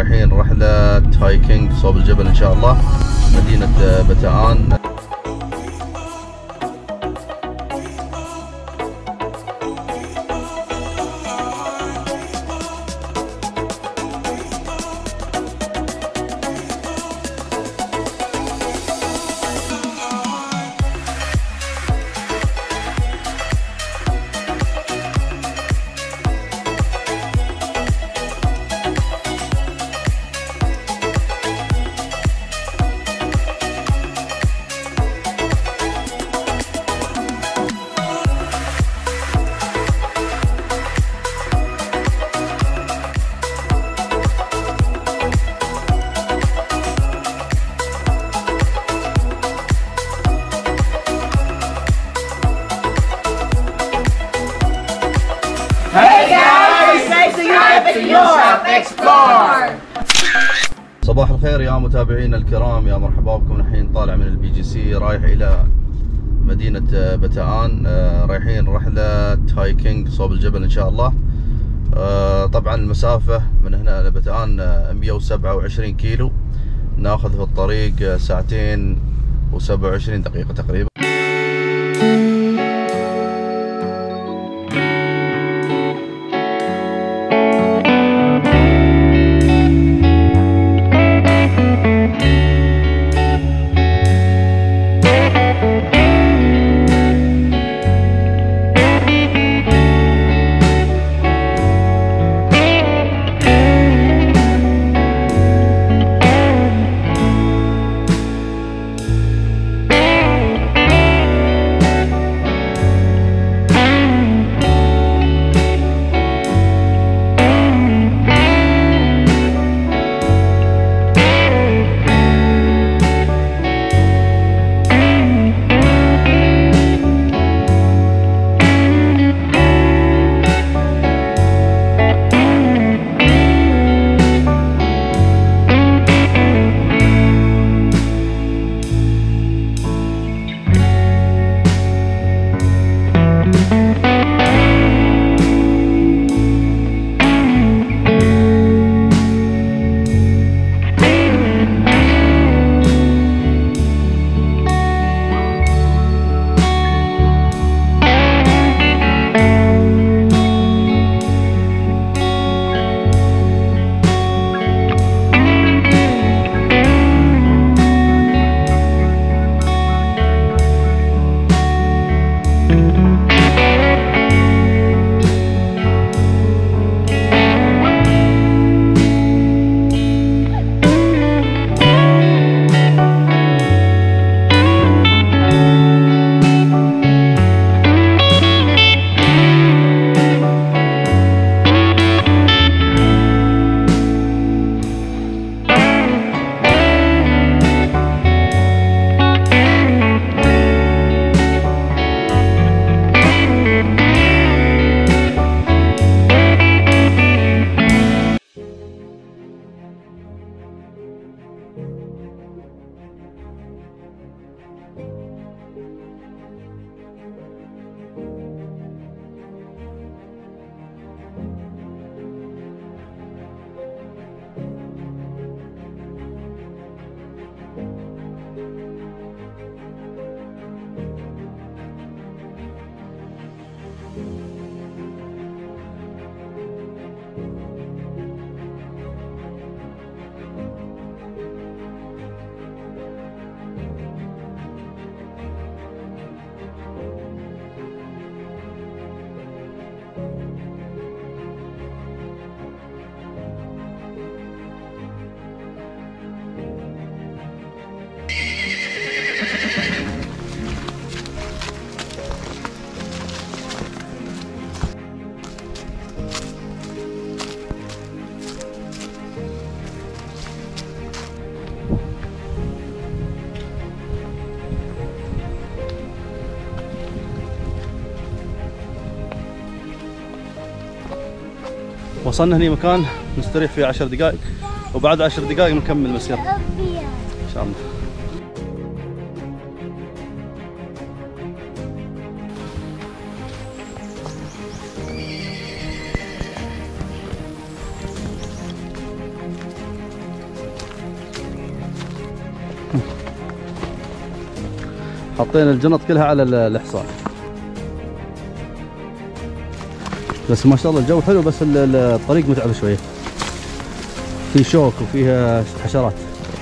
رايحين رحلة هايكنج صوب الجبل إن شاء الله، مدينة بتئان. Hey guys, subscribe to Europe Explore. صباح الخير يا متابعينا الكرام، يا مرحبا بكم. الحين طالع من البي جي سي رايح الى مدينة بتئان، رايحين رحلة هايكنج صوب الجبل ان شاء الله. طبعا المسافة من هنا لبتئان 127 كيلو، ناخذ في الطريق 2 ساعة و27 دقيقة تقريبا. وصلنا هني مكان نستريح فيه 10 دقائق، وبعد 10 دقائق نكمل مسيرة إن شاء الله. حاطين الجنط كلها على الحصان. بس ما شاء الله الجو حلو، بس الطريق متعب شويه، في شوك وفيها حشرات.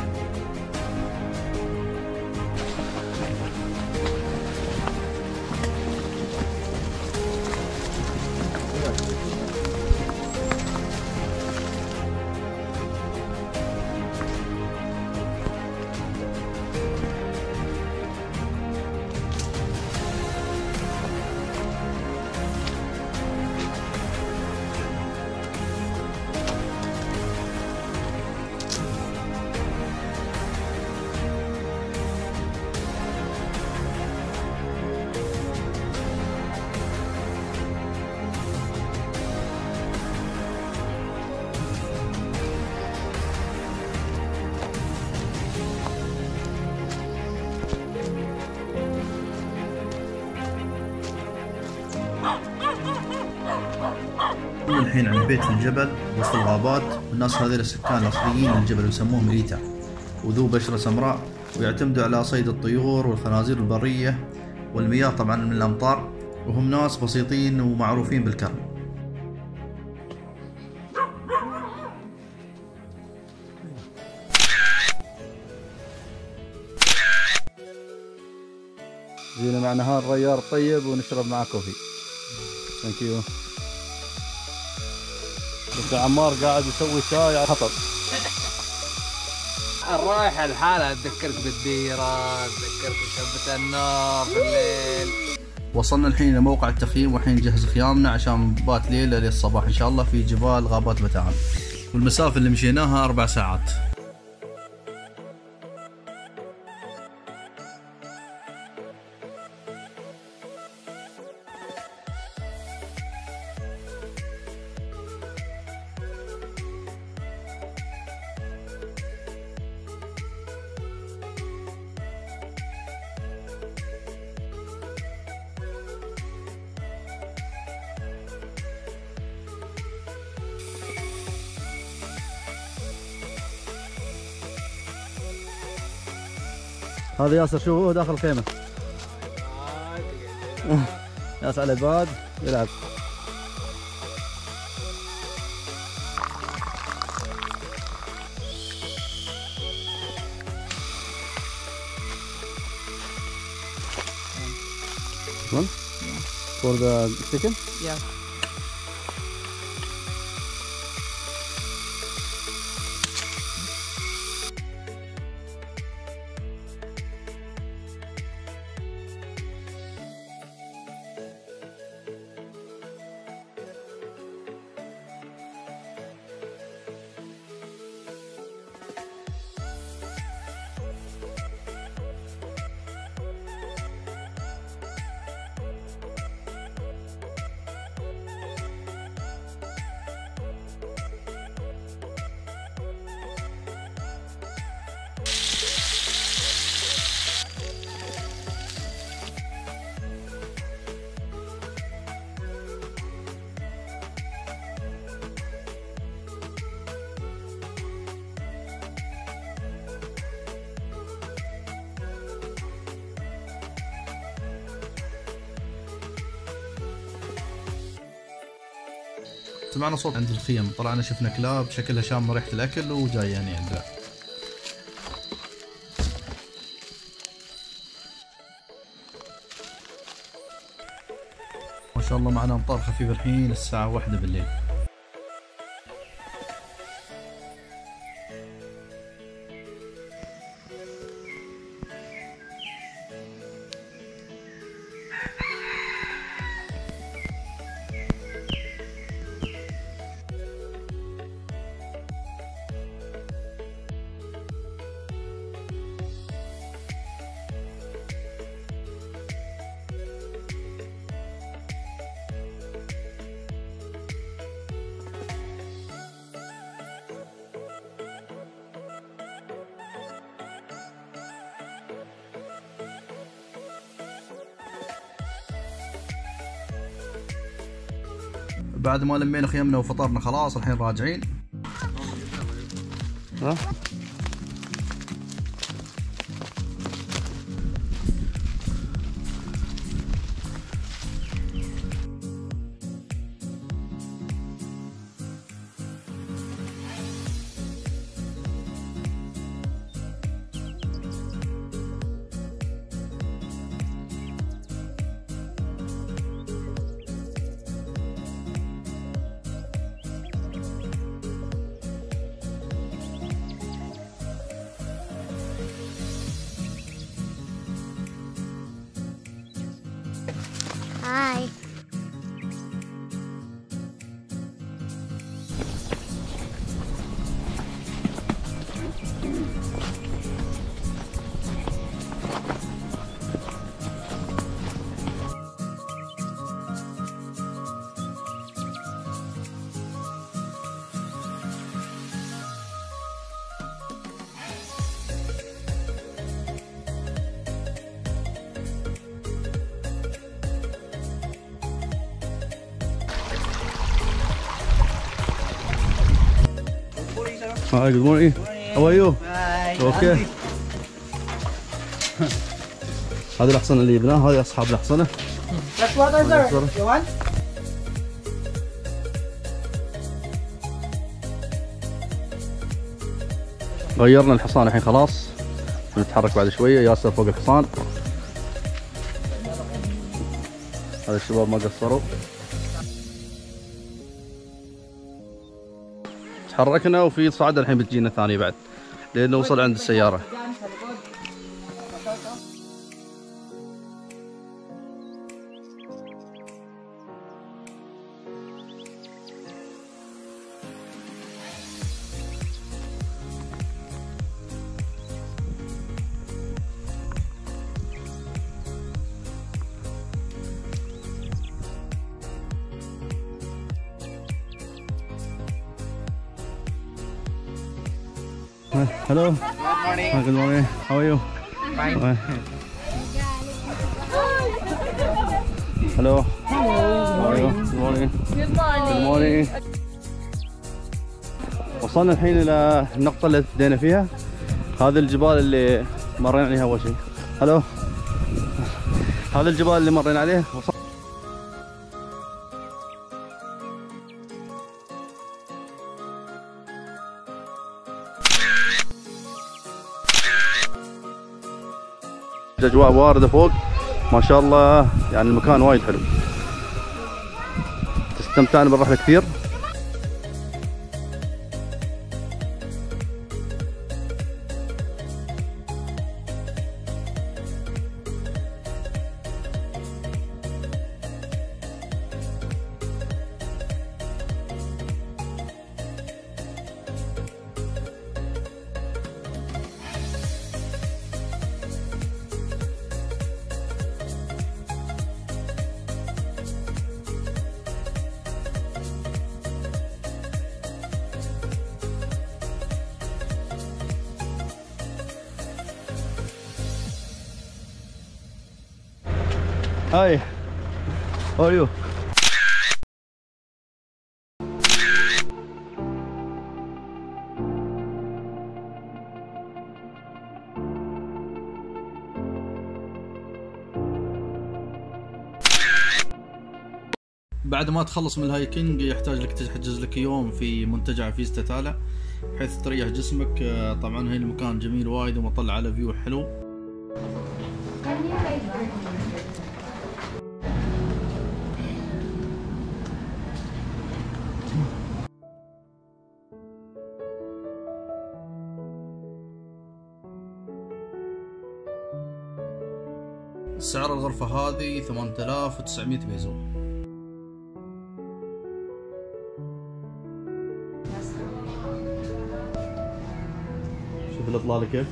الحين عند بيت في الجبل وسط الغابات، والناس هذول السكان الاصليين للجبل ويسموهم ريتا، وذو بشرة سمراء، ويعتمدوا على صيد الطيور والخنازير البرية والمياه طبعا من الأمطار، وهم ناس بسيطين ومعروفين بالكرم. جينا مع نهار ريار طيب ونشرب معاه كوفي. ثانك يو. بس عمار قاعد يسوي شاي على حطب. الرايحة الحالة تذكرك بالديرة، تذكرك بشبة النار في الليل. وصلنا الحين إلى موقع التخييم، والحين نجهز خيامنا عشان نبات ليلة للصباح إن شاء الله في جبال غابات بتئان، والمسافة اللي مشيناها 4 ساعات. هذا ياسر، شوفوا هو داخل الخيمة. ياسر على الباد يلعب. One? For the chicken? Yeah. سمعنا صوت عند الخيم، طلعنا شفنا كلاب شكلها شامة ريحة الأكل وجاي يعني عندنا. ما شاء الله معنا أمطار خفيفة الحين الساعة 1 بالليل. بعد ما لمينا خيمنا وفطرنا خلاص الحين راجعين. Hi, good morning. How are you? Okay. هذه الأحصنة اللي جبناها، هذه أصحاب الأحصنة. Fresh water, sir. You want? غيرنا الحصان الحين خلاص، بنتحرك بعد شوية. ياسر فوق الحصان. هذا الشباب ما قصروا. تحركنا وفي صعدة الحين بتجينا ثانية بعد لين نوصل عند السيارة. Hello. Good morning. Hi, good morning. How are you? Fine. Hi. Hello. How are you? Good morning. Good morning. وصلنا الحين إلى النقطة اللي بدينا فيها. هذه الجبال اللي مرينا عليها أول شيء. هلو. هذه الجبال اللي مرينا عليها. اجواء وارده فوق ما شاء الله، يعني المكان وايد حلو. استمتعنا بالرحله كثير. Hi, how are you? بعد ما تخلص من الهايكنج يحتاج لك تحجز لك يوم في منتجع فيستا تالا بحيث تريح جسمك. طبعا هنا المكان جميل وايد ومطلع على فيو حلو. سعر الغرفة هذه 8900 بيزو. شوف الإطلالة كيف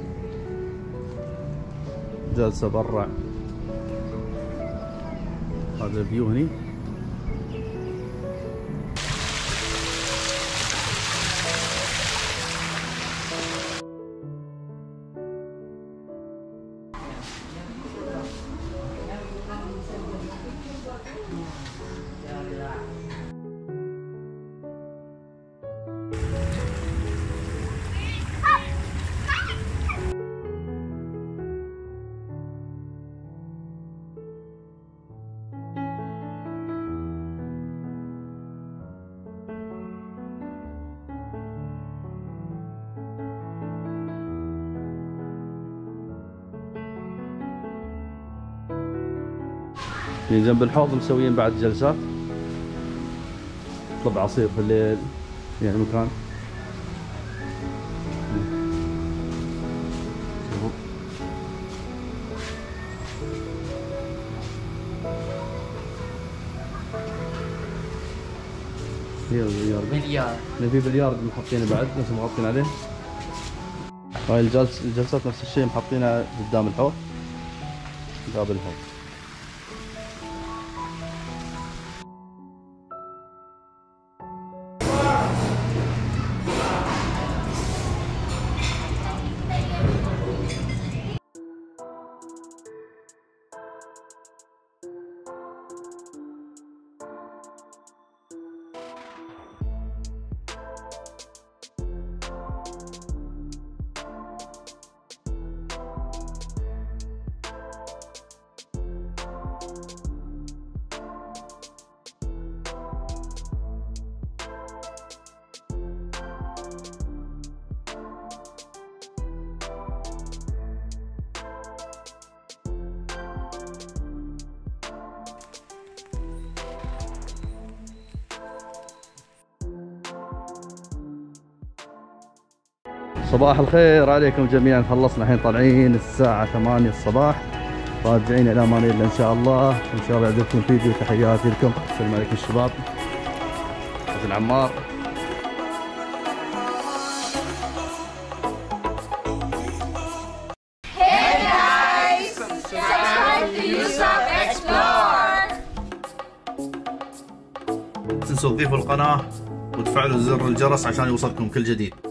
جالسة برا. هذا الفيو هني. جنب الحوض مسويين بعد جلسات. طلب عصير في الليل، يعني مكان بليار. في بليارد محطينه بعد نفس مغطين عليه. هاي الجلسات نفس الشيء محطينها قدام الحوض قابل الحوض. صباح الخير عليكم جميعا. خلصنا الحين طالعين الساعة 8 الصباح، راجعين إلى أمان الله إن شاء الله. إن شاء الله يعجبكم الفيديو. تحياتي لكم، السلام عليكم الشباب. حسن عمار. لا تنسوا تضيفوا القناة وتفعلوا زر الجرس عشان يوصلكم كل جديد.